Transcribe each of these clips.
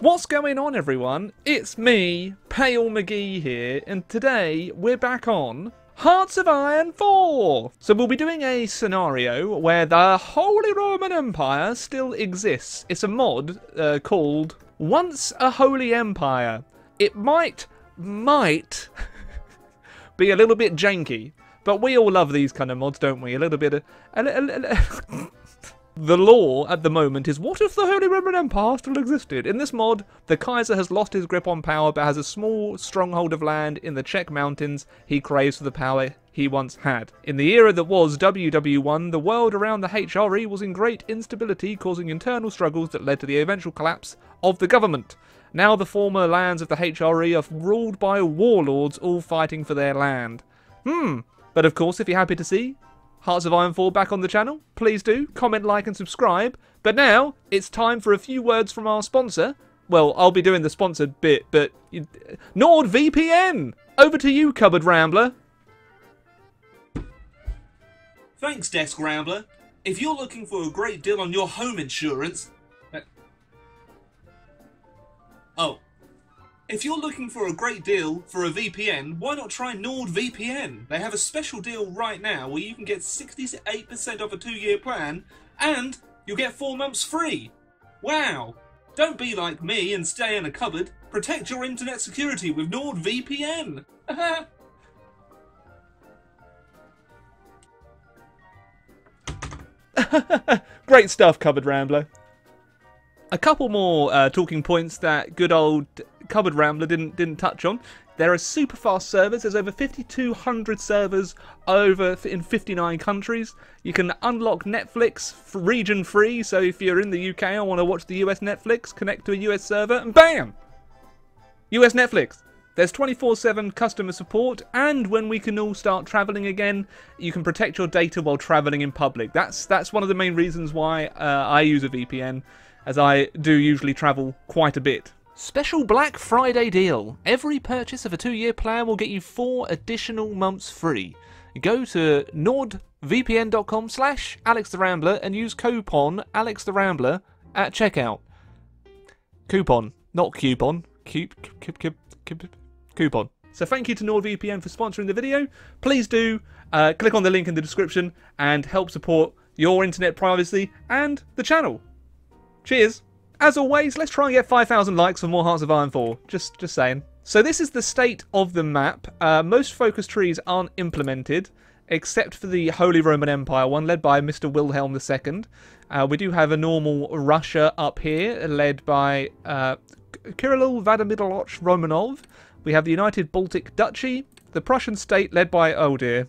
What's going on, everyone? It's me, Pale McGee here, and today we're back on Hearts of Iron 4! So we'll be doing a scenario where the Holy Roman Empire still exists. It's a mod called Once a Holy Empire. It might be a little bit janky, but we all love these kind of mods, don't we? A little bit of... The law at the moment is, what if the Holy Roman Empire still existed? In this mod, the Kaiser has lost his grip on power but has a small stronghold of land in the Czech mountains he craves for the power he once had. In the era that was WW1, the world around the HRE was in great instability, causing internal struggles that led to the eventual collapse of the government. Now the former lands of the HRE are ruled by warlords, all fighting for their land. But of course, if you're happy to see Hearts of Iron 4 back on the channel, please do comment, like and subscribe. But now it's time for a few words from our sponsor. Well, I'll be doing the sponsored bit, but NordVPN! Over to you, Cupboard Rambler. Thanks, Desk Rambler. If you're looking for a great deal on your home insurance... If you're looking for a great deal for a VPN, why not try NordVPN? They have a special deal right now where you can get 68% off a 2-year plan and you'll get 4 months free. Wow! Don't be like me and stay in a cupboard. Protect your internet security with NordVPN. Great stuff, Cupboard Rambler. A couple more talking points that good old Cupboard Rambler didn't touch on. There are super fast servers. There's over 5,200 servers in 59 countries. You can unlock Netflix region free. So if you're in the UK and want to watch the US Netflix, connect to a US server and BAM! US Netflix. There's 24/7 customer support, and when we can all start travelling again, you can protect your data while travelling in public. That's one of the main reasons why I use a VPN, as I do usually travel quite a bit. Special Black Friday deal. Every purchase of a 2-year plan will get you 4 additional months free. Go to nordvpn.com/AlexTheRambler and use coupon AlexTheRambler at checkout. Coupon, not coupon. Coupon. So thank you to NordVPN for sponsoring the video. Please do click on the link in the description and help support your internet privacy and the channel. Cheers. As always, let's try and get 5,000 likes for more Hearts of Iron 4. Just saying. So this is the state of the map. Most focus trees aren't implemented, except for the Holy Roman Empire one, led by Mr. Wilhelm II. We do have a normal Russia up here, led by Kirill Vladimirovich Romanov. We have the United Baltic Duchy, the Prussian state, led by, oh dear.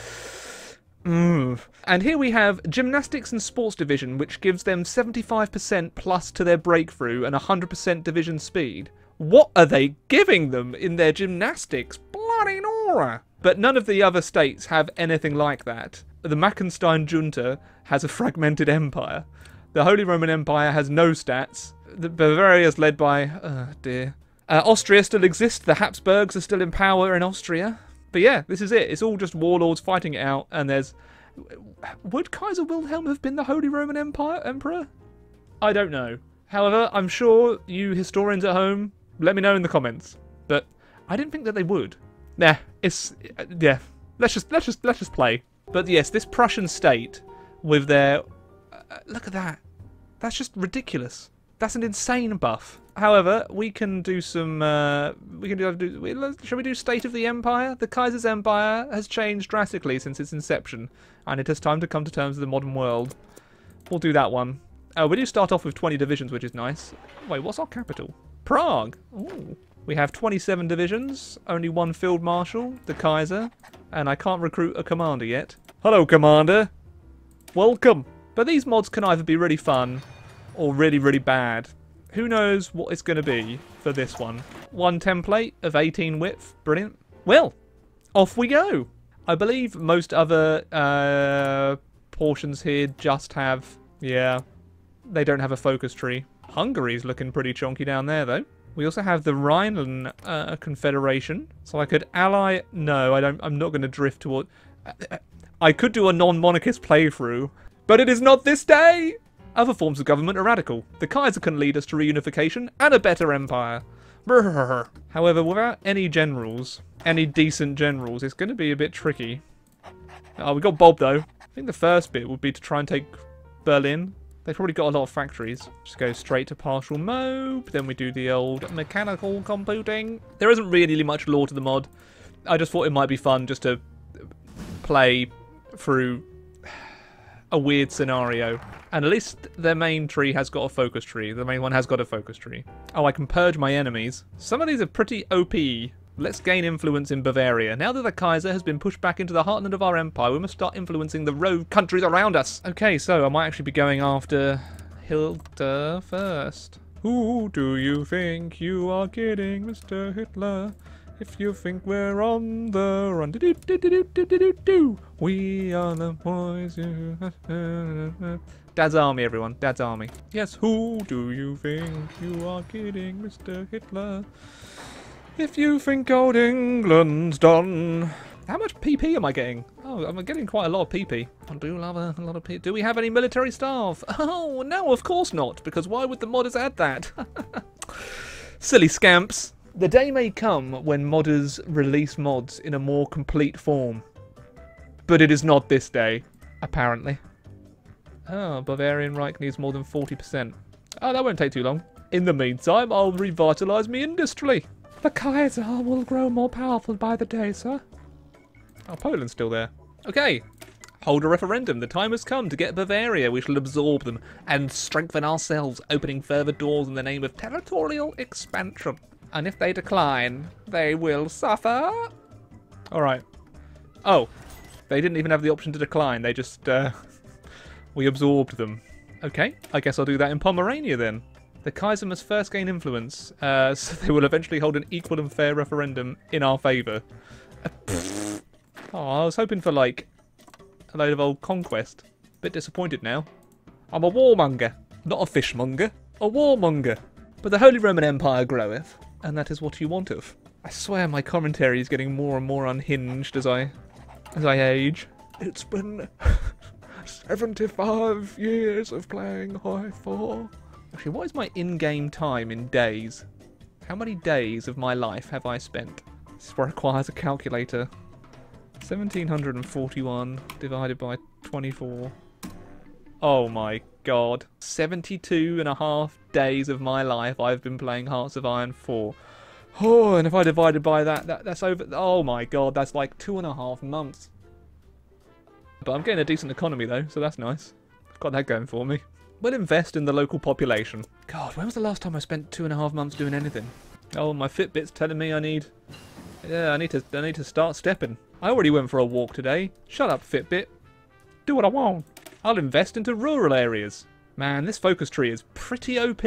And here we have Gymnastics and Sports Division, which gives them 75% plus to their breakthrough and 100% division speed. What are they giving them in their gymnastics? Bloody Nora! But none of the other states have anything like that. The Mackenstein junta has a fragmented empire. The Holy Roman Empire has no stats. The Bavaria is led by... oh dear. Austria still exists. The Habsburgs are still in power in Austria. But yeah, this is it. It's all just warlords fighting it out, and there's... Would Kaiser Wilhelm have been the Holy Roman Emperor? I don't know. However, I'm sure you historians at home, let me know in the comments. But I didn't think that they would. Nah, it's... yeah. Let's just play. But yes, this Prussian state with their... look at that. That's just ridiculous. That's an insane buff. However, we can do some... shall we do State of the Empire? The Kaiser's Empire has changed drastically since its inception, and it is time to come to terms with the modern world. We'll do that one. We do start off with 20 divisions, which is nice. Wait, what's our capital? Prague. Ooh. We have 27 divisions, only 1 field marshal, the Kaiser, and I can't recruit a commander yet. Hello, Commander. Welcome. But these mods can either be really fun or really, really bad. Who knows what it's going to be for this one. 1 template of 18 width. Brilliant. Well, off we go. I believe most other portions here just have... yeah, they don't have a focus tree. Hungary's looking pretty chonky down there, though. We also have the Rhineland Confederation. So I could ally... no, I don't. I'm not going to drift toward... I could do a non-monarchist playthrough, but it is not this day! Other forms of government are radical. The Kaiser can lead us to reunification and a better empire. Brrr. However, without any generals, any decent generals, it's going to be a bit tricky. Oh, we got Bob, though. I think the first bit would be to try and take Berlin. They've probably got a lot of factories. Just go straight to partial mode. Then we do the old mechanical computing. There isn't really much lore to the mod. I just thought it might be fun just to play through a weird scenario. And at least their main tree has got a focus tree. The main one has got a focus tree. Oh, I can purge my enemies. Some of these are pretty OP. Let's gain influence in Bavaria. Now that the Kaiser has been pushed back into the heartland of our empire, we must start influencing the rogue countries around us. Okay, so I might actually be going after Hitler first. Who do you think you are kidding, Mr. Hitler? If you think we're on the run, we are the boys. Dad's army, everyone. Dad's army. Yes, who do you think you are kidding, Mr. Hitler? If you think old England's done. How much PP am I getting? Oh, I'm getting quite a lot of PP. I do love a lot of PP. Do we have any military staff? Oh, no, of course not. Because why would the modders add that? Silly scamps. The day may come when modders release mods in a more complete form. But it is not this day, apparently. Oh, Bavarian Reich needs more than 40%. Oh, that won't take too long. In the meantime, I'll revitalise me industry. The Kaiser will grow more powerful by the day, sir. Oh, Poland's still there. Okay. Hold a referendum. The time has come to get Bavaria. We shall absorb them and strengthen ourselves, opening further doors in the name of territorial expansion. And if they decline, they will suffer. Alright. Oh. They didn't even have the option to decline. They just, we absorbed them. Okay. I guess I'll do that in Pomerania then. The Kaiser must first gain influence, so they will eventually hold an equal and fair referendum in our favour. Oh, I was hoping for, like, a load of old conquest. Bit disappointed now. I'm a warmonger, not a fishmonger. A warmonger. But the Holy Roman Empire groweth, and that is what you want of. I swear my commentary is getting more and more unhinged as I age. It's been 75 years of playing High 4. Actually, what is my in-game time in days? How many days of my life have I spent? This requires a calculator. 1741 divided by 24. Oh my god. 72.5 days of my life I've been playing Hearts of Iron 4. Oh, and if I divided by that's over... Oh my god, that's like 2.5 months. But I'm getting a decent economy though, so that's nice. I've got that going for me. We'll invest in the local population. God, when was the last time I spent 2.5 months doing anything? Oh, my Fitbit's telling me I need to start stepping. I already went for a walk today. Shut up, Fitbit. Do what I want. I'll invest into rural areas. Man, this focus tree is pretty OP.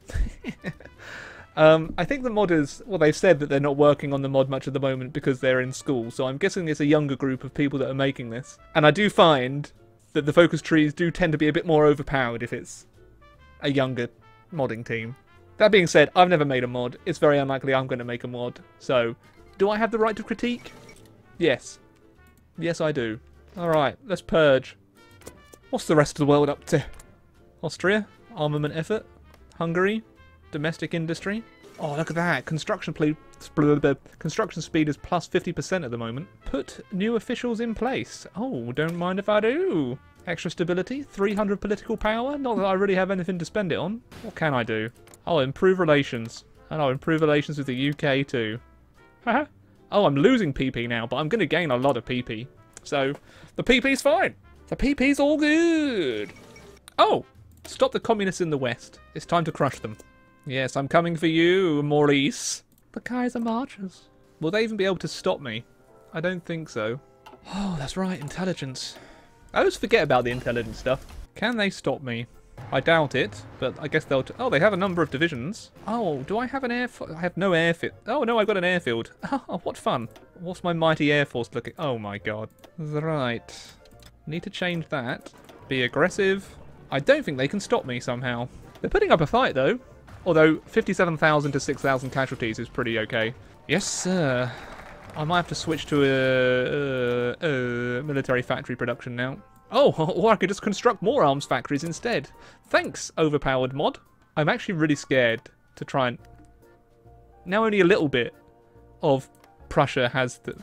I think the modders, well, they've said that they're not working on the mod much at the moment because they're in school, so I'm guessing it's a younger group of people that are making this. And I do find that the focus trees do tend to be a bit more overpowered if it's a younger modding team. That being said, I've never made a mod. It's very unlikely I'm going to make a mod. So, do I have the right to critique? Yes. Yes, I do. Alright, let's purge. What's the rest of the world up to? Austria? Armament effort? Hungary? Domestic industry? Oh, look at that. Construction speed is plus 50% at the moment. Put new officials in place. Oh, don't mind if I do. Extra stability, 300 political power. Not that I really have anything to spend it on. What can I do? I'll improve relations. And I'll improve relations with the UK too. Haha. Oh, I'm losing PP now, but I'm going to gain a lot of PP. So, the PP's fine. The PP's all good. Oh, stop the communists in the West. It's time to crush them. Yes, I'm coming for you, Maurice. The Kaiser marches. Will they even be able to stop me? I don't think so. Oh, that's right, intelligence. I always forget about the intelligence stuff. Can they stop me? I doubt it, but I guess they'll... Oh, they have a number of divisions. Oh, do I have an I have no airfield. Oh, no, I've got an airfield. Oh, what fun. What's my mighty air force looking... Oh, my God. Right. Need to change that. Be aggressive. I don't think they can stop me somehow. They're putting up a fight, though. Although 57,000 to 6,000 casualties is pretty okay. Yes, sir. I might have to switch to a military factory production now. Oh, or I could just construct more arms factories instead. Thanks, overpowered mod. I'm actually really scared to try and... Now only a little bit of Prussia has the...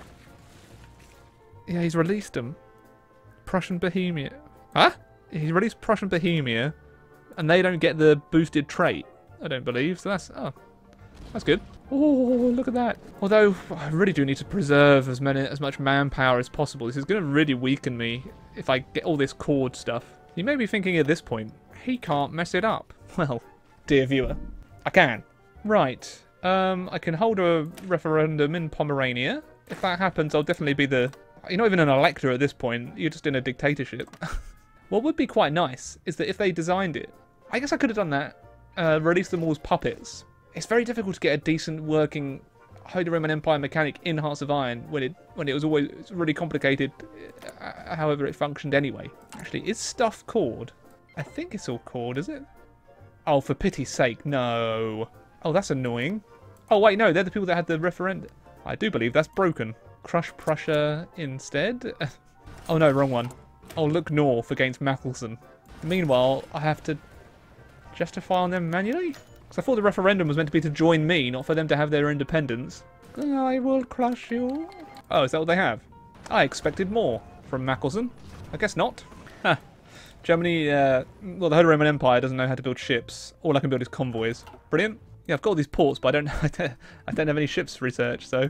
Yeah, he's released them. Prussian Bohemia. Huh? He released Prussian Bohemia, and they don't get the boosted trait, I don't believe. So that's... Oh, that's good. Oh, look at that. Although, I really do need to preserve as much manpower as possible. This is going to really weaken me if I get all this cord stuff. You may be thinking at this point, he can't mess it up. Well, dear viewer, I can. Right. I can hold a referendum in Pomerania. If that happens, I'll definitely be the... You're not even an elector at this point. You're just in a dictatorship. What would be quite nice is that if they designed it... I guess I could have done that. Release them all as puppets. It's very difficult to get a decent working Holy Roman Empire mechanic in Hearts of Iron when it was always really complicated, however it functioned anyway. Actually, is stuff cord? I think it's all cord, is it? Oh, for pity's sake, no. Oh, that's annoying. Oh, wait, no, they're the people that had the referendum. I do believe that's broken. Crush Prussia instead? Oh, no, wrong one. Oh, look north against Mackelson. Meanwhile, I have to justify on them manually? Because I thought the referendum was meant to be to join me, not for them to have their independence. I will crush you. Oh, is that what they have? I expected more from Mackelson. I guess not. Huh. Germany, well, the Holy Roman Empire doesn't know how to build ships. All I can build is convoys. Brilliant. Yeah, I've got all these ports, but I don't have any ships research, so...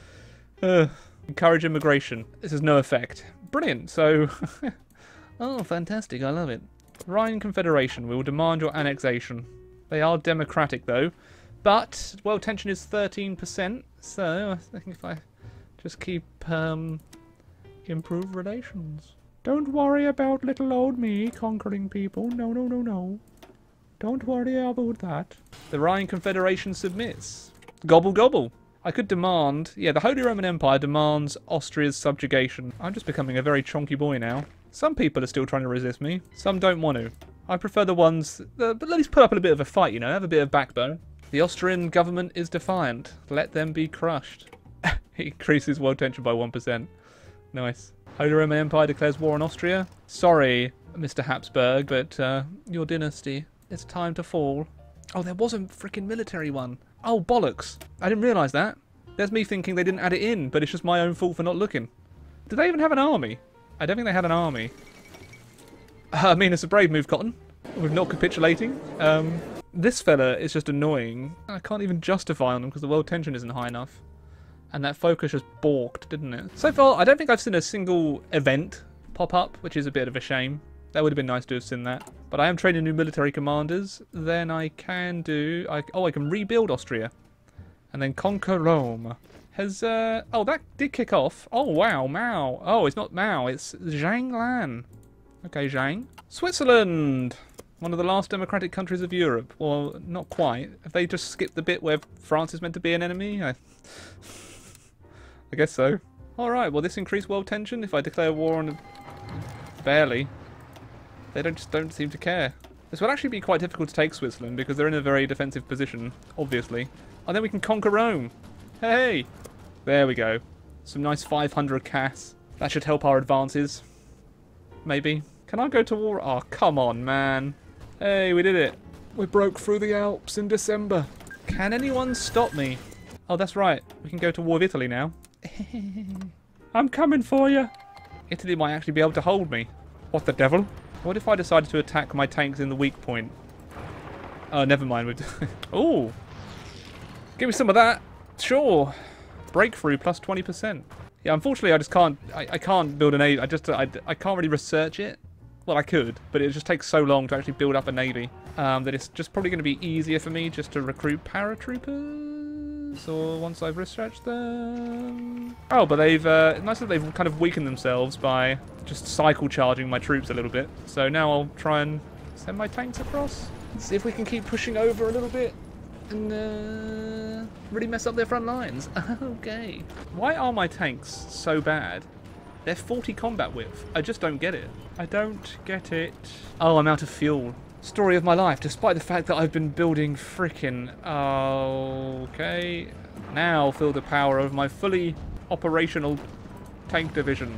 encourage immigration. This has no effect. Brilliant, so... Oh, fantastic, I love it. Rhine Confederation, we will demand your annexation. They are democratic, though. But, world tension is 13%, so I think if I just keep, improve relations. Don't worry about little old me conquering people. No, no, no, no. Don't worry about that. The Rhine Confederation submits. Gobble, gobble. I could demand... Yeah, the Holy Roman Empire demands Austria's subjugation. I'm just becoming a very chonky boy now. Some people are still trying to resist me. Some don't want to. I prefer the ones that at least put up a bit of a fight, you know, have a bit of backbone. The Austrian government is defiant. Let them be crushed. It increases world tension by 1%. Nice. Holy Roman Empire declares war on Austria. Sorry, Mr. Habsburg, but your dynasty, it's time to fall. Oh, there was a freaking military one. Oh, bollocks. I didn't realise that. There's me thinking they didn't add it in, but it's just my own fault for not looking. Did they even have an army? I don't think they had an army. I mean, it's a brave move, Cotton. With not capitulating. This fella is just annoying. I can't even justify on them because the world tension isn't high enough. And that focus just balked, didn't it? So far, I don't think I've seen a single event pop up, which is a bit of a shame. That would have been nice to have seen that. But I am training new military commanders. Then I can do... I can rebuild Austria. And then conquer Rome. Has... oh, that did kick off. Oh, wow, Mao. Oh, it's not Mao. It's Zhang Lan. Okay, Zhang. Switzerland! One of the last democratic countries of Europe. Well, not quite. Have they just skipped the bit where France is meant to be an enemy? I guess so. Alright, will this increase world tension if I declare war on... Barely. They just don't seem to care. This will actually be quite difficult to take Switzerland because they're in a very defensive position, obviously. And then we can conquer Rome. Hey! There we go. Some nice 500 Cass. That should help our advances. Maybe. Can I go to war? Oh, come on, man. Hey, we did it. We broke through the Alps in December. Can anyone stop me? Oh, that's right. We can go to war with Italy now. I'm coming for you. Italy might actually be able to hold me. What the devil? What if I decided to attack my tanks in the weak point? Oh, never mind. Ooh. Give me some of that. Sure. Breakthrough plus 20%. Yeah, unfortunately, I just can't. I can't build a navy. I can't really research it. Well, I could, but it just takes so long to actually build up a navy that it's just probably going to be easier for me just to recruit paratroopers. Or once I've researched them. Oh, but they've nice that they've kind of weakened themselves by just cycle charging my troops a little bit. So now I'll try and send my tanks across. See if we can keep pushing over a little bit. And really mess up their front lines. Okay. Why are my tanks so bad? They're 40 combat width. I just don't get it. I don't get it. Oh, I'm out of fuel. Story of my life, despite the fact that I've been building frickin'... Okay. Now feel the power of my fully operational tank divisions.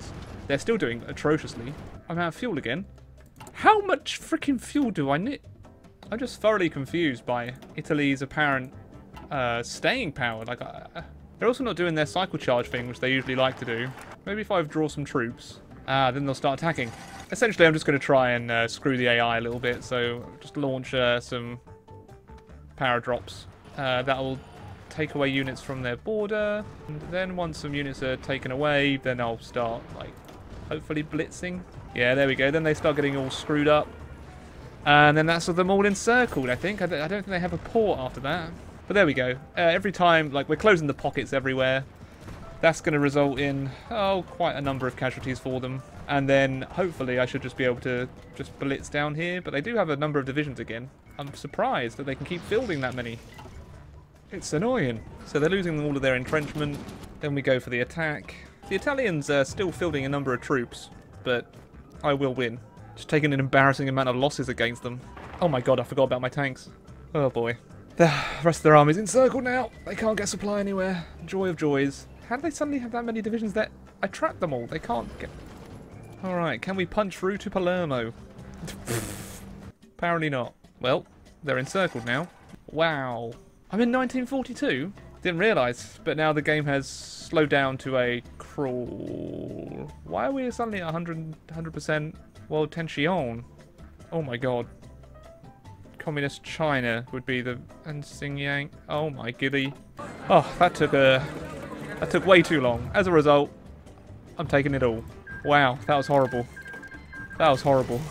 They're still doing atrociously. I'm out of fuel again. How much freaking fuel do I need? I'm just thoroughly confused by Italy's apparent staying power. Like, they're also not doing their cycle charge thing, which they usually like to do. Maybe if I withdraw some troops, then they'll start attacking. Essentially, I'm just going to try and screw the AI a little bit. So just launch some power drops. That'll take away units from their border. And then once some units are taken away, then I'll start, like, hopefully blitzing. Yeah, there we go. Then they start getting all screwed up. And then that's with them all encircled, I think. I don't think they have a port after that. But there we go. Every time, like, we're closing the pockets everywhere. That's going to result in, quite a number of casualties for them. And then, hopefully, I should just be able to just blitz down here. But they do have a number of divisions again. I'm surprised that they can keep fielding that many. It's annoying. So they're losing all of their entrenchment. Then we go for the attack. The Italians are still fielding a number of troops. But I will win. Just taking an embarrassing amount of losses against them. Oh my god, I forgot about my tanks. Oh boy. The rest of their army's encircled now. They can't get supply anywhere. Joy of joys. How do they suddenly have that many divisions there? I trapped them all. They can't get... Alright, can we punch through to Palermo? Apparently not. Well, they're encircled now. Wow. I'm in 1942? Didn't realise, but now the game has slowed down to a crawl. Why are we suddenly at 100% world tension? Oh my god. Communist China would be the... And Xinjiang. Oh my giddy. Oh, that took way too long. As a result, I'm taking it all. Wow, that was horrible. That was horrible.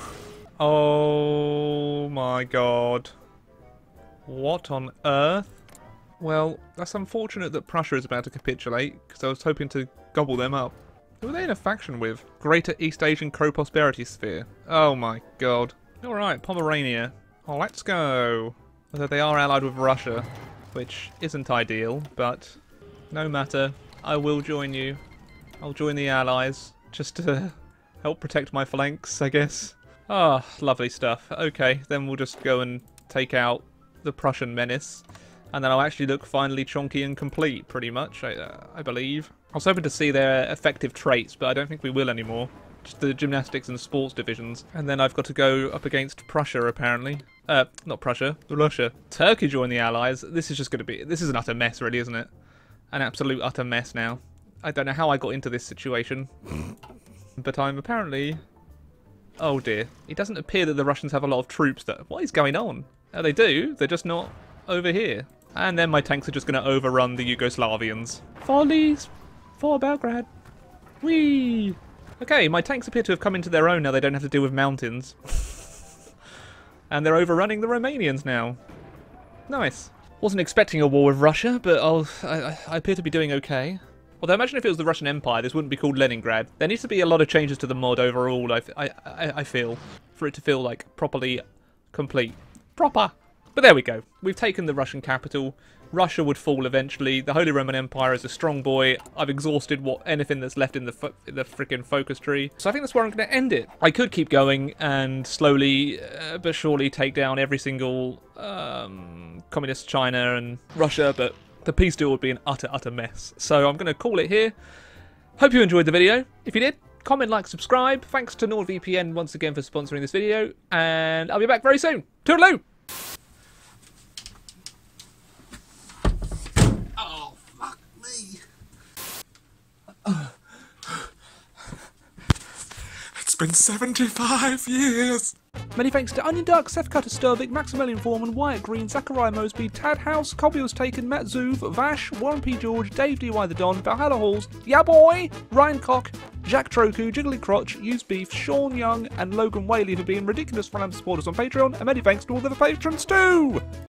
Oh my god. What on earth? Well, that's unfortunate that Prussia is about to capitulate, because I was hoping to gobble them up. Who are they in a faction with? Greater East Asian Co-Prosperity Sphere. Oh my god. Alright, Pomerania. Oh, let's go. Although they are allied with Russia, which isn't ideal, but no matter. I will join you. I'll join the allies, just to help protect my flanks, I guess. Ah, lovely stuff. Okay, then we'll just go and take out the Prussian menace. And then I'll actually look finally chonky and complete, pretty much, I believe. I was hoping to see their effective traits, but I don't think we will anymore. Just the gymnastics and sports divisions. And then I've got to go up against Prussia, apparently. Not Prussia, Russia. Turkey joined the Allies. This is just going to be... This is an utter mess, really, isn't it? An absolute utter mess now. I don't know how I got into this situation. But I'm apparently... Oh dear. It doesn't appear that the Russians have a lot of troops, though. What is going on? Oh, they do. They're just not over here. And then my tanks are just going to overrun the Yugoslavians. Follies! For Belgrade! Whee! Okay, my tanks appear to have come into their own now. They don't have to deal with mountains. And they're overrunning the Romanians now. Nice. Wasn't expecting a war with Russia, but I appear to be doing okay. Although imagine if it was the Russian Empire, this wouldn't be called Leningrad. There needs to be a lot of changes to the mod overall, I feel, for it to feel like properly complete. Proper! But there we go. We've taken the Russian capital. Russia would fall eventually. The Holy Roman Empire is a strong boy. I've exhausted anything that's left in the freaking focus tree. So I think that's where I'm going to end it. I could keep going and slowly but surely take down every single communist China and Russia, but the peace deal would be an utter mess. So I'm going to call it here. Hope you enjoyed the video. If you did, comment, like, subscribe. Thanks to NordVPN once again for sponsoring this video, and I'll be back very soon. Toodaloo! It's been 75 years! Many thanks to Onion Duck, Seth Cutter Sturvik, Maximilian Foreman, Wyatt Green, Zachariah Mosby, Tad House, Cobby Was Taken, Matt Zoov, Vash, Warren P. George, Dave DY the Don, Valhalla Halls, Ya Boy, Ryan Cock, Jack Troku, Jiggly Crotch, Use Beef, Sean Young, and Logan Whaley for being ridiculous Fun supporters on Patreon, and many thanks to all the other patrons too!